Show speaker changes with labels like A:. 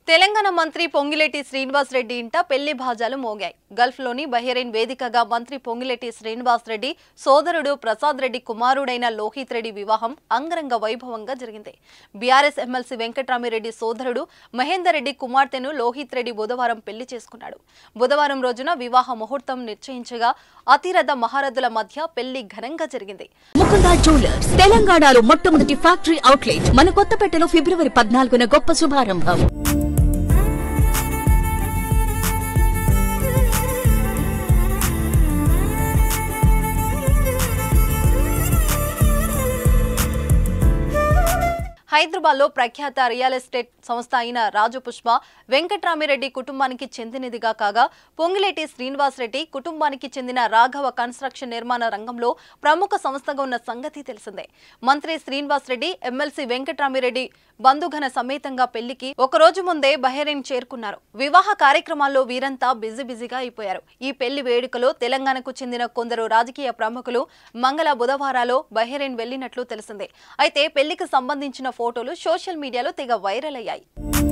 A: తెలంగాణ మంత్రి పొంగిలేటి శ్రీనివాస్ రెడ్డి ఇంట పెళ్లి భాజాలు మోగాయి. గల్ఫ్లోని బహ్రెయిన్ వేదికగా మంత్రి పొంగిలేటి శ్రీనివాస్ రెడ్డి సోదరుడు ప్రసాద్ రెడ్డి కుమారుడైన లోహిత్ రెడ్డి వివాహం అంగరంగ వైభవంగా జరిగింది. బీఆర్ఎస్ ఎమ్మెల్సీ వెంకట్రామిరెడ్డి సోదరుడు మహేందర్ రెడ్డి కుమార్తెను లోహిత్ రెడ్డి బుధవారం పెళ్లి చేసుకున్నాడు. బుధవారం రోజున వివాహ ముహూర్తం నిశ్చయించగా అతిరథ మహారథుల మధ్య పెళ్లి ఘనంగా జరిగింది.
B: ముకుంద జ్యువెలర్స్ తెలంగాణలో మొట్టమొదటి ఫ్యాక్టరీ అవుట్లెట్ మన కొత్తపేటలో ఫిబ్రవరి 14న గొప్ప శుభారంభం.
A: హైదరాబాద్లో ప్రఖ్యాత రియల్ ఎస్టేట్ సంస్థ అయిన రాజు పుష్ప వెంకట్రామిరెడ్డి కుటుంబానికి చెందినదిగా కాగా, పొంగిలేటి శ్రీనివాస్ రెడ్డి కుటుంబానికి చెందిన రాఘవ కన్స్ట్రక్షన్ నిర్మాణ రంగంలో ప్రముఖ సంస్థగా ఉన్న సంగతి తెలిసిందే. మంత్రి శ్రీనివాస్ రెడ్డి ఎమ్మెల్సీ వెంకట్రామిరెడ్డి బంధుఘన సమేతంగా పెళ్లికి ఒకరోజు ముందే బహ్రెయిన్ చేరుకున్నారు. వివాహ కార్యక్రమాల్లో వీరంతా బిజీగా అయిపోయారు. ఈ పెళ్లి వేడుకలో తెలంగాణకు చెందిన కొందరు రాజకీయ ప్రముఖులు మంగళ బుధవారాలో బహ్రెయిన్ వెళ్లినట్లు తెలిసిందే. అయితే పెళ్లికి సంబంధించిన ఫోటోలు సోషల్ మీడియాలో తెగ వైరల్ అయ్యాయి.